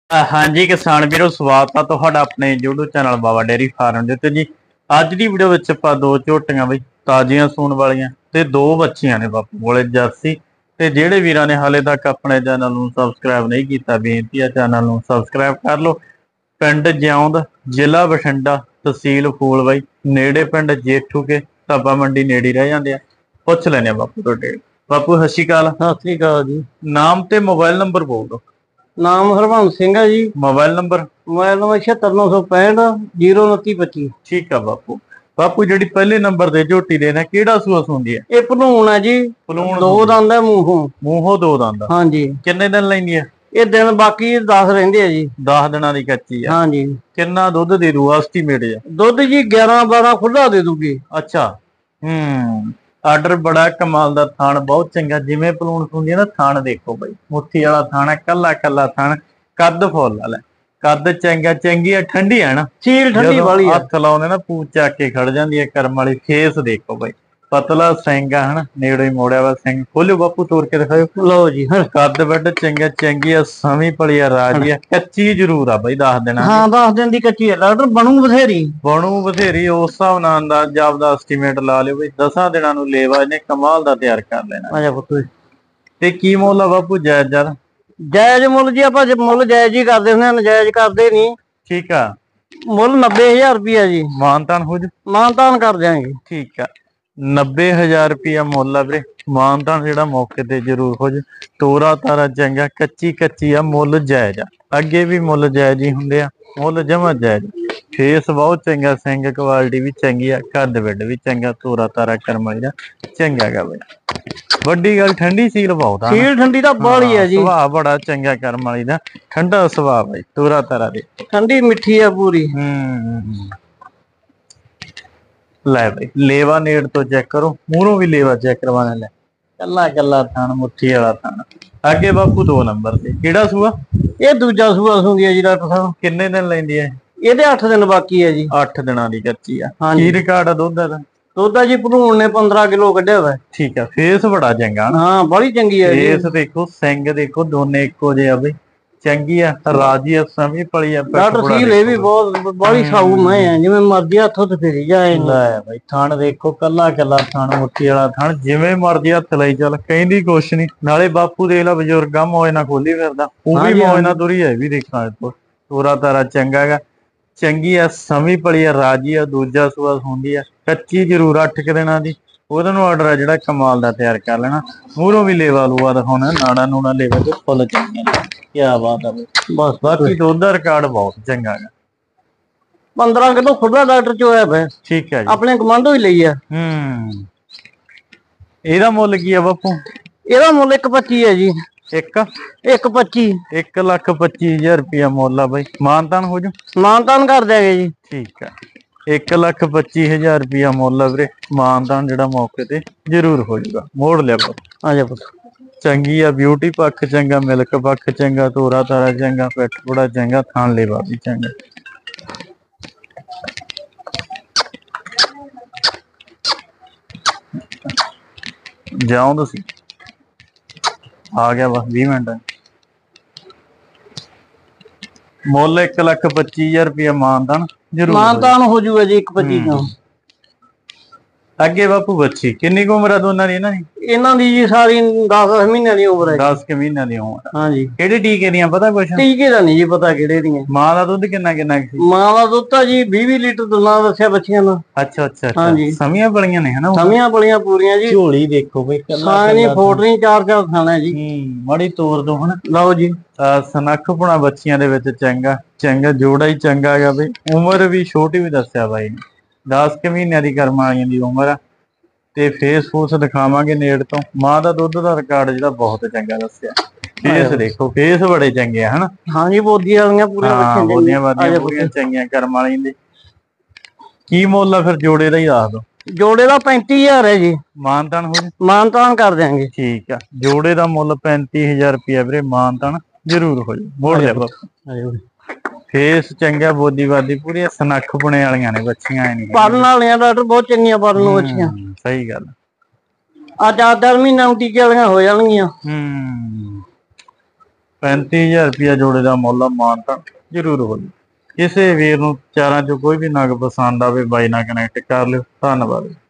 हाँ जी किसान ਵੀਰੋ ਸਵਾਗਤ ਆ ਤੁਹਾਡਾ ਆਪਣੇ YouTube channel Baba dairy farm ਦੇ ਉੱਤੇ ਜੀ। ਅੱਜ ਦੀ ਵੀਡੀਓ ਵਿੱਚ ਆਪਾਂ ਦੋ ਝੋਟੀਆਂ ਬਈ ਤਾਜ਼ੀਆਂ ਸੂਣ ਵਾਲੀਆਂ ਤੇ ਦੋ ਬੱਚੀਆਂ ਨੇ ਬਾਪੂ ਕੋਲੇ ਜਰਸੀ। ਤੇ ਜਿਹੜੇ ਵੀਰਾਂ ਨੇ ਹਾਲੇ ਤੱਕ ਆਪਣੇ ਚੈਨਲ ਨੂੰ ਸਬਸਕ੍ਰਾਈਬ ਨਹੀਂ ਕੀਤਾ ਬੇਨਤੀ ਆ ਚੈਨਲ ਨੂੰ ਸਬਸਕ੍ਰਾਈਬ ਕਰ ਲਓ। ਪਿੰਡ ਜਿਉਂਦ ਜ਼ਿਲ੍ਹਾ ਬਠਿੰਡਾ ਤਹਿਸੀਲ ਫੂਲ ਬਾਈ ਨੇੜੇ ਪਿੰਡ ਜੇਠੂ ਕੇ ਧਾਬਾ ਮੰਡੀ ਨੇੜੇ ਰਹਿ ਜਾਂਦੇ ਆ। ਪੁੱਛ ਲੈਣੇ ਆ ਬਾਪੂ ਤੁਹਾਡੇ। ਬਾਪੂ ਸਤਿ ਸ਼੍ਰੀ ਅਕਾਲ। ਸਤਿ ਸ੍ਰੀ ਅਕਾਲ ਜੀ। ਨਾਮ ਤੇ ਮੋਬਾਈਲ ਨੰਬਰ ਬੋਲ ਦਿਓ। ਨਾਮ ਹਰਬੰਸ ਸਿੰਘ ਹੈ ਜੀ। Mobile number 7696502925। ਠੀਕ ਆ ਬਾਪੂ। ਬਾਪੂ ਜਿਹੜੀ ਪਹਿਲੇ ਨੰਬਰ ਤੇ ਝੋਟੀ ਦੇ ਨੇ ਕਿਹੜਾ ਸੂਆ ਸੁੰਦੀ ਹੈ? ਇਹ ਭਲੂਣ ਹੈ ਜੀ। ਭਲੂਣ ਦੋ ਦੰਦ ਹੈ ਮੂੰਹੋਂ ਦੋ ਦੰਦ। ਹਾਂਜੀ। ਕਿੰਨੇ ਦਿਨ ਲੈਂਦੀ ਹੈ ਇਹ ਦਿਨ ਬਾਕੀ 10 ਰਹਿੰਦੇ ਆ ਜੀ। 10 ਦਿਨਾਂ ਦੀ ਕੱਚੀ ਆ। ਹਾਂਜੀ। ਕਿੰਨਾ ਦੁੱਧ ਦੇ ਦੂ ਐਸਟੀਮੇਟ ਆ? ਦੁੱਧ ਜੀ 11-12 ਖੁੱਲਾ ਦੇ ਦੂਗੀ। ਅੱਛਾ। ਆਰਡਰ ਬੜਾ ਕਮਾਲ ਦਾ। ਥਾਣ ਬਹੁਤ ਚੰਗਾ ਜਿਵੇਂ ਭਲੂਣ ਸੁੰਦੀ ਹੈ ਨਾ। ਥਾਣ ਦੇਖੋ ਬਾਈ ਮੁੱਠੀ ਵਾਲਾ ਥਾਣ ਹੈ ਕੱਲਾ ਕੱਲਾ ਥਾਣ। ਕੱਦ ਫੁੱਲ ਵਾਲਾ ਕੱਦ ਚੰਗਾ ਚੰਗੀ ਆ ਠੰਡੀ ਆ ਨਾ। ਸੀਲ ਠੰਡੀ ਵਾਲੀ ਹੱਥ ਲਾਉਂਦੇ ਨਾ ਪੂਛ ਚੱਕ ਕੇ ਖੜ ਜਾਂਦੀ ਹੈ ਕਰਮ ਵਾਲੀ। ਫੇਸ ਦੇਖੋ ਬਾਈ ਪਤਲਾ ਸਿੰਘ ਆ ਹਨਾ ਨੇੜੇ ਹੀ ਮੋੜਿਆ ਵਾ ਸਿੰਘ। ਖੋਲਿਓ ਬਾਪੂ ਤੋੜ ਕੇ ਦਿਖਾਓ। ਲਓ ਜੀ ਕੱਦ ਵੱਡ ਚੰਗਾ ਚੰਗੀ ਆ ਸਮੀ ਪਲੀ ਆ ਰਾਜੀ ਆ। ਕੱਚੀ ਜ਼ਰੂਰ ਆ ਬਾਈ 10 ਦਿਨਾਂ ਦੀ। ਹਾਂ 10 ਦਿਨ ਦੀ ਕੱਚੀ ਹੈ। ਡਾਕਟਰ ਬਣੂ ਬਥੇਰੀ ਉਸ ਹਿਸਾਬ ਨਾਲ ਅੰਦਾਜ਼ਾ ਆਪਦਾ ਐਸਟੀਮੇਟ ਲਾ ਲਿਓ ਬਈ 10 ਦਿਨਾਂ ਨੂੰ ਲੇਵਾ ਇਹਨੇ ਕਮਾਲ ਦਾ ਤਿਆਰ ਕਰ ਲੈਣਾ। ਆਜਾ ਪੁੱਤ। ਤੇ ਕੀ ਮੁੱਲ ਆ ਬਾਪੂ? ਜਾਇਜ਼ ਜਰ ਜਾਇਜ਼ ਮੁੱਲ ਜੀ। ਆਪਾਂ ਮੁੱਲ ਜਾਇਜ਼ ਹੀ ਕਰਦੇ ਹੁੰਦੇ, ਨਜਾਇਜ਼ ਕਰਦੇ ਨਹੀਂ। ਠੀਕ ਆ। ਮੁੱਲ 90,000 ਰੁਪਇਆ ਜੀ। ਮਾਨਤਾਨ ਹੋ ਜੂ? ਮਾਨਤਾਨ ਕਰ ਦਿਆਂਗੇ। ਠੀਕ ਆ 90,000 ਰੁਪਇਆ ਮੁੱਲ ਆ ਵੀਰੇ। ਮਾਨਤਾਨ ਜਿਹੜਾ ਮੌਕੇ ਤੇ ਜ਼ਰੂਰ ਹੋ ਜੂ। ਤੋਰਾ ਤਾਰਾ ਚੰਗਾ ਕੱਚੀ ਕੱਚੀ ਆ। ਮੁੱਲ ਜਾਇਜ਼ ਆ। ਅੱਗੇ ਵੀ ਮੁੱਲ ਜਾਇਜ਼ ਹੀ ਹੁੰਦੇ ਆ। ਮੁੱਲ ਜਮਾ ਜਾਇਜ਼। ਫੇਸ ਬਹੁਤ ਚੰਗਾ ਸਿੰਘ ਕੁਆਲਿਟੀ ਵੀ ਚੰਗੀ ਆ। ਕੱਦ ਵੱਡ ਵੀ ਚੰਗਾ ਤੋਰਾ ਤਾਰਾ ਕਰਮਾਈ ਦਾ ਚੰਗਾ ਗਾ ਬਈ। ਵੱਡੀ ਗੱਲ ਠੰਡੀ ਸੀਲ ਬਹੁਤ ਆ। ਸੀਲ ਠੰਡੀ ਤਾਂ ਬਾਹਲੀ ਆ ਜੀ। ਸੁਭਾਅ ਬੜਾ ਚੰਗਾ ਕਰਮ ਵਾਲੀ ਦਾ ਠੰਡਾ ਸੁਭਾਅ ਬਈ ਤੋਰਾ ਤਾਰਾ ਦੇ ਠੰਡੀ ਮਿੱਠੀ ਆ ਪੂਰੀ। ਲੈ ਬਈ ਲੇਵਾ ਨੇੜ ਤੋਂ ਚੈੱਕ ਕਰੋ। ਮੂਹਰੋਂ ਵੀ ਲੇਵਾ ਚੈੱਕ ਕਰਵਾਣਾ। ਲੈ ਕੱਲਾ ਕੱਲਾ ਥਣ ਮੁੱਠੀ ਵਾਲਾ ਥਣ। ਅੱਗੇ ਬਾਪੂ 2 ਨੰਬਰ ਤੇ ਕਿਹੜਾ ਸੂਆ? ਇਹ ਦੂਜਾ ਸੂਆ ਸੁੰਦੀ ਹੈ ਜੀ ਡਾਕਟਰ ਸਾਹਿਬ। ਕਿੰਨੇ ਦਿਨ ਲੈਂਦੀ ਹੈ? ਇਹਦੇ 8 ਦਿਨ ਬਾਕੀ ਹੈ ਜੀ। 8 ਦਿਨਾਂ ਦੀ ਕੱਚੀ ਆ। ਕੀ ਰਿਕਾਰਡ ਆ ਦੁੱਧ ਦਾ? ਦੁੱਧ ਜੀ ਭਲੂਣ ਨੇ 15 ਕਿਲੋ ਕੱਢਿਆ ਹੋਇਆ। ਠੀਕ ਆ। ਫੇਸ ਬੜਾ ਚੰਗਾ। ਹਾਂ ਬੜੀ ਚੰਗੀ ਹੈ। ਫੇਸ ਦੇਖੋ ਸਿੰਘ ਦੇਖੋ ਦੋਨੇ ਇੱਕੋ ਜਿਹੇ ਆ ਬਈ ਚੰਗੀ ਆ ਰਾਜੀ ਆ ਸਮੀ ਪਲੀ ਆ। ਡਾਕਟਰ ਸੀਲ ਇਹ ਵੀ ਬਹੁਤ ਬੜੀ ਸਾਊ ਮੈਂ ਆ ਜਿਵੇਂ ਮਰਜ਼ੀ ਹੱਥੋਂ ਤੇ ਫੇਰੀ ਜਾਏ। ਲੈ ਬਈ ਥਣ ਦੇਖੋ ਕੱਲਾ ਕੱਲਾ ਥਣ ਮੁੱਠੀ ਵਾਲਾ ਥਣ ਜਿਵੇਂ ਮਰਜ਼ੀ ਹੱਥ ਲਈ ਚੱਲ ਕਹਿੰਦੀ ਕੁਛ ਨਹੀਂ। ਨਾਲੇ ਬਾਪੂ ਦੇਖ ਲਾ ਬਜ਼ੁਰਗਾਂ ਮੌਜ ਨਾਲ ਖੋਲੀ ਫਿਰਦਾ ਉਹ ਵੀ ਮੌਜ ਨਾਲ ਤੁਰੀ ਹੈ ਵੀ ਦੇਖਾਂ ਤੋਰਾ ਤਾਰਾ ਚੰਗਾ ਗਾ ਚੰਗੀ ਆ ਸਮੀ ਪਲੀ ਆ ਰਾਜੀ ਆ। ਦੂਜਾ ਸੂਆ ਹੁੰਦੀ ਆ ਕੱਚੀ ਜ਼ਰੂਰ 8 ਦਿਨਾਂ ਦੀ। ਉਹਦੇ ਨੂੰ ਆਰਡਰ ਆ ਜਿਹੜਾ ਕਮਾਲ ਦਾ ਤਿਆਰ ਕਰ ਲੈਣਾ। ਮੂਹਰੋਂ ਵੀ ਲੇਵਾ ਲੂਆ ਦਿਖਾਉਣਾ ਨਾੜਾ ਨੂੜਾ ਲੇਵਾ ਤੇ ਫੁੱਲ ਚੰਗੀਆਂ। ਕਿਆ ਬਾਤ ਆ ਬਸ। ਬਾਕੀ ਦੁੱਧ ਦਾ ਰਿਕਾਰਡ ਬਹੁਤ ਚੰਗਾ ਗਾ। 15 ਕਿਲੋ ਖੁੱਲਾ ਡਾਕਟਰ ਚ ਹੋਇਆ ਪਿਆ। ਠੀਕ ਹੈ ਜੀ। ਆਪਣੇ ਕਮਾਂਡੋ ਹੀ ਲਈ ਆ। ਇਹਦਾ ਮੁੱਲ ਕੀ ਆ ਬਾਪੂ? ਇਹਦਾ ਮੁੱਲ 1.25 ਹੈ ਜੀ। 1.25 1,25,000 ਰੁਪਇਆ ਮੁੱਲ ਆ ਬਾਈ। ਮਾਨਤਾਨ ਹੋ ਜੂ? ਮਾਨਤਾਨ ਕਰ ਦਿਆਂਗੇ ਜੀ। ਠੀਕ ਆ 1,25,000 ਰੁਪਇਆ ਮੁੱਲ ਆ ਵੀਰੇ। ਮਾਨਤਾਨ ਜਿਹੜਾ ਮੌਕੇ ਤੇ ਜ਼ਰੂਰ ਹੋ ਜੂਗਾ। ਮੋੜ ਲਿਆ ਬਾਪੂ। ਆਜਾ ਪੁੱਤ। ਚੰਗੀ ਆ ਬਿਊਟੀ ਪੱਖ ਚੰਗਾ ਮਿਲਕ ਪੱਖ ਚੰਗਾ ਤੋਰਾ ਤਾਰਾ ਚੰਗਾ ਪਿੱਠ ਬੜਾ ਚੰਗਾ ਥਾਣ ਲੇਵਾ ਵੀ ਚੰਗਾ। ਜਾਉਂ ਤੁਸੀਂ ਆ ਗਿਆ ਬਸ 20 ਮਿੰਟ। ਮੁੱਲ 1,25,000 ਰੁਪਇਆ ਮਾਨਤਾਨ ਜ਼ਰੂਰ। ਮਾਨਤਾਨ ਹੋ ਜੂਗਾ ਜੀ 1.25 ਤੋਂ। ਅੱਗੇ ਬਾਪੂ ਬੱਚੀ ਕਿੰਨੀ ਕੁ ਉਮਰ ਆ ਦੋਨਾਂ ਦੀ? ਇਹਨਾਂ ਦੀ ਜੀ ਸਾਰੀ 10 ਮਹੀਨਿਆਂ ਦੀ ਉਮਰ ਹੈ। 10 ਮਹੀਨਿਆਂ ਦੀ ਉਮਰ। ਹਾਂਜੀ। ਕਿਹੜੇ ਟੀਕੇ ਦੀਆਂ ਪਤਾ ਕੁਛ? ਟੀਕੇ ਦਾ ਨਹੀਂ ਜੀ ਪਤਾ ਕਿਹੜੇ ਦੀਆਂ। ਮਾਂ ਦਾ ਦੁੱਧ ਕਿੰਨਾ ਕਿੰਨਾ ਸੀ? ਮਾਂ ਦਾ ਦੁੱਧ ਤਾਂ ਜੀ 20 ਲੀਟਰ ਦੁੱਲਾ ਦੱਸਿਆ ਬੱਚੀਆਂ ਦਾ। ਅੱਛਾ ਸਮੀਆਂ ਬੜੀਆਂ ਨੇ ਹਨਾ? ਸਮੀਆਂ ਬੜੀਆਂ ਪੂਰੀਆਂ ਜੀ। ਝੋਲੀ ਦੇਖੋ ਬਈ ਸਾਨੀ ਫੋਟਰੀ 4-4 ਖਾਣਾ ਜੀ। ਮਾੜੀ ਤੋਰ ਦੋ ਹਨਾ। ਲਓ ਜੀ ਸਨੱਖ ਪੁਣਾ ਬੱਚੀਆਂ ਦੇ ਵਿੱਚ ਚੰਗਾ ਚੰਗਾ ਜੋੜਾ ਹੀ ਚੰਗਾ ਹੈਗਾ ਬਈ। ਉਮਰ ਵੀ ਛੋਟੀ ਵੀ ਦੱਸਿਆ ਬਾਈ ਨੇ 10 ਮਹੀਨਿਆਂ ਦੀ ਕਰਮ ਵਾਲੀਆਂ ਦੀ ਉਮਰ ਆ। ਤੇ ਫੇਸ ਫੂਸ ਦਿਖਾਵਾਂਗੇ ਨੇੜ ਤੋਂ। ਮਾਂ ਦਾ ਦੁੱਧ ਦਾ ਰਿਕਾਰਡ ਜਿਹੜਾ ਬਹੁਤ ਚੰਗਾ ਦੱਸਿਆ। ਫੇਸ ਦੇਖੋ ਫੇਸ ਬੜੇ ਚੰਗੇ ਆ ਹਨਾ? ਹਾਂਜੀ ਬੋਦੀਆਂ ਵਾਲੀਆਂ ਪੂਰੀਆਂ ਪੂਰੀਆਂ ਚੰਗੀਆਂ ਕਰਮ ਵਾਲੀਆਂ ਦੇ। ਕੀ ਮੁੱਲ ਆ ਫਿਰ ਜੋੜੇ ਦਾ ਹੀ ਦੱਸ ਦੋ। ਜੋੜੇ ਦਾ 35,000 ਹੈ ਜੀ। ਮਾਨਤਾਨ ਹੋ ਜੂ? ਮਾਨਤਾਨ ਕਰ ਦਿਆਂਗੇ। ਠੀਕ ਆ ਜੋੜੇ ਦਾ ਮੁੱਲ 35,000 ਰੁਪਇਆ ਵੀਰੇ। ਮਾਨਤਾਨ ਜ਼ਰੂਰ ਹੋ ਜੂ। ਮੋੜ ਲਿਆ ਬਾਪੂ। ਫੇਸ ਚੰਗਾ ਬੋਦੀ ਬਾਦੀ ਪੂਰੀਆਂ ਸਨੱਖ ਪੁਣੇ ਵਾਲੀਆਂ ਨੇ ਬੱਚੀਆਂ। ਪੜਨ ਵਾਲੀਆਂ ਡਾਕਟਰ ਬਹੁਤ ਚੰਗੀਆਂ ਪੜਨ ਨੂੰ ਬੱਚੀਆਂ। ਸਹੀ ਗੱਲ। ਆ 4 ਮਹੀਨਿਆਂ ਨੂੰ ਟੀਕੇ ਵਾਲੀਆਂ ਹੋ ਜਾਣਗੀਆਂ। 35000 ਰੁਪਇਆ ਜੋੜੇ ਦਾ ਮੁੱਲ ਆ, ਮਾਨਤਾ ਜ਼ਰੂਰ ਹੋ ਜੀ। ਕਿਸੇ ਵੀਰ ਨੂੰ ਚਾਰਾਂ ਚੋਂ ਕੋਈ ਵੀ ਨਗ ਪਸੰਦ ਆਵੇ ਬਾਈ ਨਾਲ ਕਨੈਕਟ ਕਰ ਲਿਓ। ਧੰਨਵਾਦ।